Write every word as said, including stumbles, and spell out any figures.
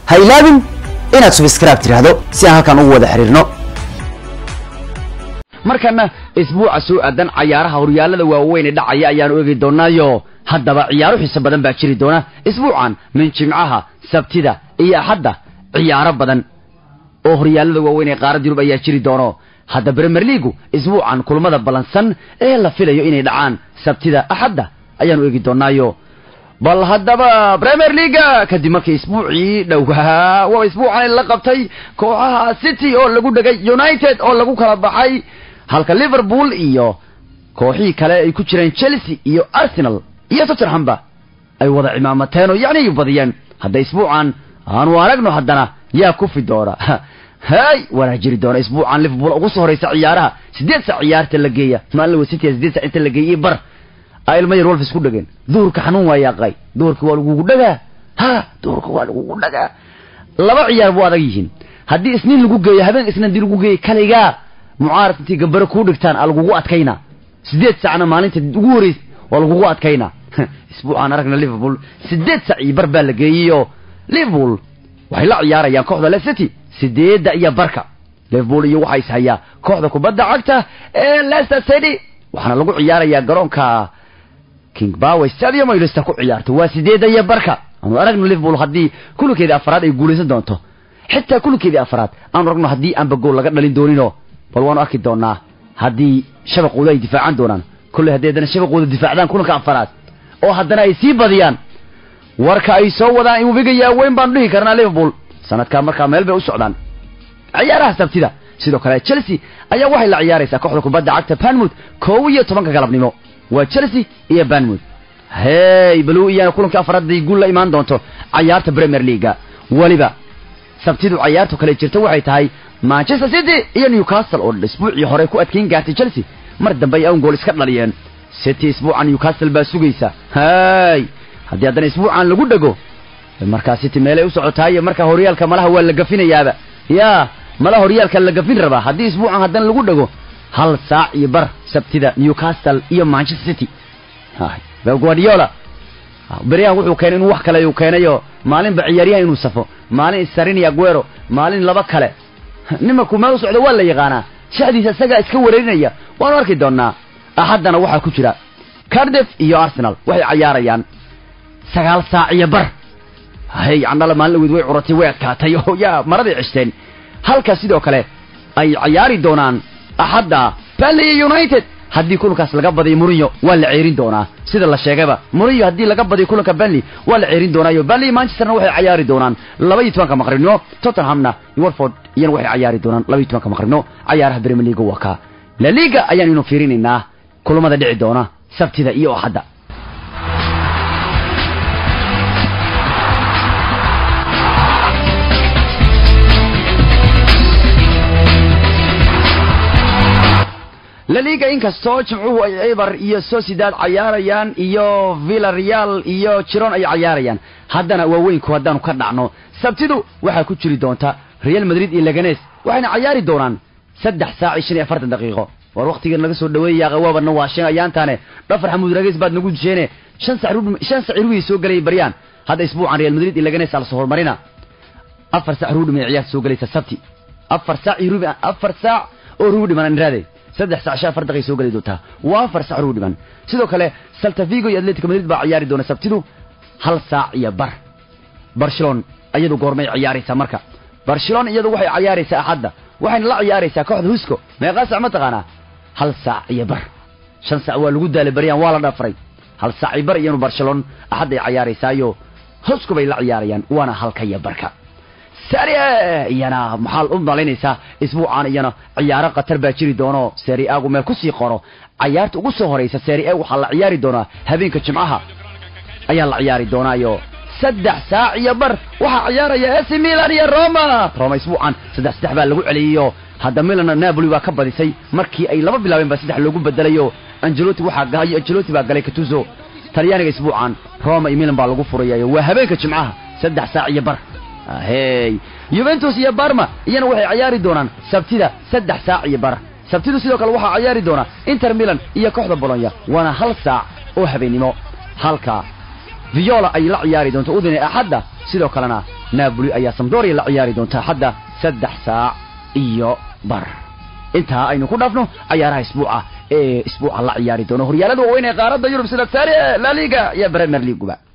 haylaabin inaad subscribe tiraahdo si aan halkan ugu wada xiriirno markana isbuuca soo aadan ciyaaraha horyaalada waaweyn ee dhacaya ayaan eegi doonaayo haddaba ciyaaro xiiso badan baa jiri doona isbuucan min jimcaha sabtida iyo axadda ciyaaro badan oo horyaalada waaweyn ee qaaradda Yurub ayaa jiri doono hadda Premier League isbuucan kulmada balansan ee la filayo inay dhacaan sabtida axadda ayaan eegi doonaayo bal haddaba Premier League kadib markii isbuucii dhowaa waa isbuucan la qabtay kooxaha City oo lagu dhagay United oo lagu kala baxay halka Liverpool iyo kooxii kale ay ku jireen Chelsea iyo Arsenal iyo Tottenham ba ay wada cimaamateen oo yacni badiyeen hadda isbuucan aanu aragno haddana yaa ku fidoora hay wara jiri doona isbuucan Liverpool ugu soo horeysa ciyaaraha sideed saac ciyaarta la geeya maalin City sideed saac inta la geeyay bar ay ilmayr Wolves ku dhageen duurka xanuun waa yaaqay duurka waa lagu dhagaa ha duurka waa lagu dhagaa laba ciyaar buu adag yihiin hadii isniin lagu geeyo habeen isniin dii lagu geeyo kaliga mucaarad intii gabar ku dhigtaan lagu adkayna sideed saacna maalinta ugu horeys waa lagu adkayna isbuucan aragna Liverpool sideed saac bar baa la geeyo Liverpool waxay la ciyaarayaan kooxda Leicester City sideed iyo barka Liverpool iyo waxay hayaan kooxda kubadda cagta ee Leicester City waxana lagu ciyaarayaa garoonka King Power Stadium ay Leicester ku ciyaarto waa sideed iyo barka aanu aragno Liverpool hadii kulkeeda afraad ay guuleysan doonto xitaa kulkeeda afraad aanu aragno hadii aan gool laga dhalin doonino bal waan arki doonaa hadii shabaqooda ay difaacan doonaan kulli hadeedana shabaqooda difaacdaan kulanka afraad oo haddana ay sii badiyaan warka ay soo wadaan in wigiga weyn baan dhihi karnaa Liverpool sanadka marka meel bay u socdaan ciyaaraha sabtida sidoo kale Chelsea ayaa waxay la ciyaaraysaa kooxda kubadda cagta Bournemouth kow iyo toban galabnimo waa Chelsea iyo Bournemouth hey blue iyana kulanka afraad ay guul la imaan doonto ciyaarta Premier League waliba sabtidu ciyaartu kale jirta waxay tahay Manchester City iyo Newcastle oo isbuucii hore ku adkeyn gaartay Chelsea mar dambe ay gool iska dhaliyeen City isbuucan Newcastle baa sugaysa hay hadii adan isbuucan lagu dhago marka City meel ay u socotaay marka horyaalka malaha waa la gafinayaaba ya malaha horyaalka la gafin raba hadii isbuucan hadan lagu dhago hal saac iyo bar sabtida Newcastle iyo Manchester City hay Pep Guardiola bariyaha wuxuu keenay inuu wax kale uu keenayo maalin ba ciyaariyaha inuu safo maalin Isarini Aguero maalin laba kale nimanku ma u socdo waa la yaqaana shaqadiisa isaga iska wareerinaya waan arki doonaa axadana waxa ku jira Cardiff iyo Arsenal waxay ciyaarayaan sagaal saac iyo bar hay andala maalin weyd way curatay way adkaatay oo yaa maradii cishteen halka sidoo kale ay ciyaari doonaan axadda Burnley United hadii kulankaas laga badiyo Mourinho waa la ceerin doonaa sida la sheegayba Mourinho hadii laga badiyo kulanka Burnley waa la ceerin doonaa Burnley Manchester waxay ciyaari doonaan laba iyo toban maqribnimo Tottenhamna Watford iyana waxay ciyaari doonaan laba iyo toban maqribnimo ciyaaraha Premier League waa ka La Liga ayaan inuu fiirinaynaa kulamada dhici doona sabtida iyo axadda La Liga inkastoo jimcuhu ay Eibar iyo Sociedad ciyaarayaan iyo Villarreal iyo Girona ay ciyaarayaan haddana waaweynku hadaan ka dhacno sabtidu waxa ku jiri doonta Real Madrid iyo Leganes waxayna ciyaari doonaan saddex saac iyo afartan daqiiqo war waqtiga naga soo dhaweeyay qawaabana waa shan ayaantaane dhafar xamuud rageys baad nagu disheene shan saac shan saac ruubi soo galay bariyaan hadda isbuucan Real Madrid iyo Leganes la soo hormarina afar saac ruubi ciyaar soo galaysa sabti afar saac ruubi afar saac oo ruubi man raade saddex saac afar daqiiqo soo galay doonta waa afar saac ruubi man sidoo kale Celta Vigo iyo Atletico Madrid baa ciyaari doona sabtidu hal saac iyo bar Barcelona ayadu goormay ciyaaraysaa marka Barcelona iyadu waxay ciyaaraysaa axadda waxayna la ciyaaraysaa kooxda Husko meeqa saac ma taqaana hal saac iyo bar shan saac waa lagu daalay bariyaan waa la dhaafray hal saac iyo bar iyanu Barcelona axadda ay ciyaaraysaayo Husko bay la ciyaarayaan waana halka iyo barka Serie A iyana maxal u malaynaysa isbuucan iyana ciyaaro qatar baa jiri doono Serie A gu meel ku sii qoro ciyaarta ugu soo horeysa Serie A waxa la ciyaari doona habeenka Jimcaha ayaa la ciyaari doonaayo saddex saac iyo bar waxa ciyaaraya A C Milan iyo Roma Roma isbuucan saddex saddex baa lagu celiyo hadda Milan Napoli waa ka badisay markii ay laba bilaabeen ba saddex lagu bedelayo Ancelotti waxa gahay Ancelotti baa galay Gattuso Talyaaniga isbuucan Roma iyo Milan baa lagu furayayo waa habeenka Jimcaha saddex saac iyo bar hey Juventus iyo Parma iyana waxay ciyaari doonaan sabtida saddex saac iyo bar sabtidu sidoo kale waxa ciyaari doona Inter Milan iyo kooxda Bologna wana hal saac oo habeenimo halka Viola ay la ciyaari doonto Udine axadda sidoo kalena Napoli ayaa Sampdoria la ciyaari doonta hadda saddex saac iyo bar inta aynu ku dhaafno ciyaaraha isbuuca ee isbuuca la ciyaari doono horyaalada waaweyn ee qaaradda Yurub sida Serie A, La Liga iyo Premier League.